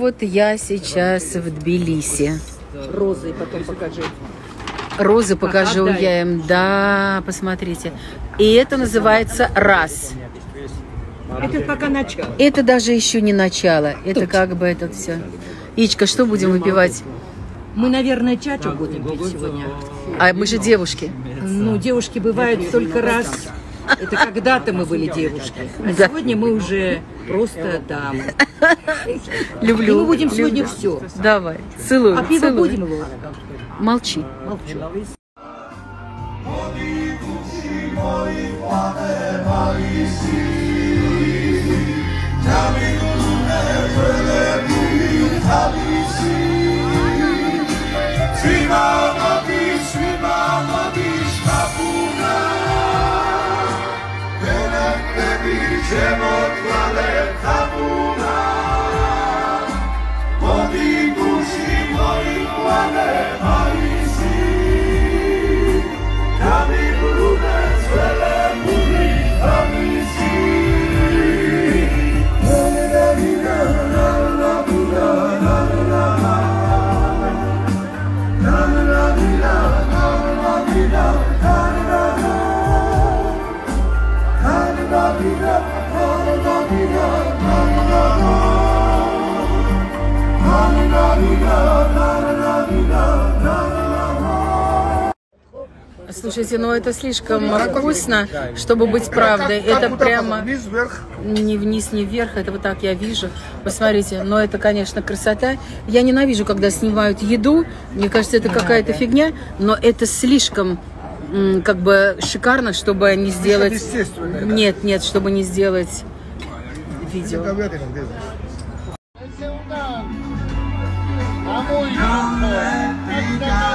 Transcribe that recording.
вот я сейчас в Тбилиси. Розы потом покажи. Розы покажу я им. Да, посмотрите. И это называется раз. Это пока начало. Это даже еще не начало. Это как бы это все. Ичка, что будем выпивать? Мы, наверное, чачу будем пить сегодня. А мы же девушки. Ну, девушки бывают только раз. Это когда-то мы были девушки. А Да. сегодня мы уже просто дамы. Люблю. И мы будем сегодня все. Давай, целую. А пиво целую. будем его? Молчи. Молчу. Слушайте, ну это слишком вкусно, чтобы быть правдой. Это прямо не вниз, не вверх. Это вот так я вижу. Посмотрите, но это, конечно, красота. Я ненавижу, когда снимают еду. Мне кажется, это какая-то фигня. Но это слишком как бы шикарно, чтобы не сделать... Нет, нет, чтобы не сделать видео. Amo y